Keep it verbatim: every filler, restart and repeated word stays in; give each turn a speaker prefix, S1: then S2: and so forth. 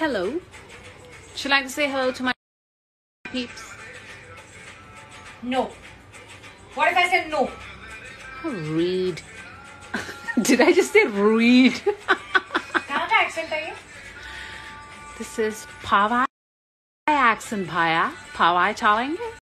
S1: hello. Would you like to say hello to my peeps?
S2: No. What if I said no?
S1: Oh, read. Did I just say read?
S2: कहाँ का accent है ये?
S1: This is Prabhavi accent, Paya. Prabhavi चलेंगे?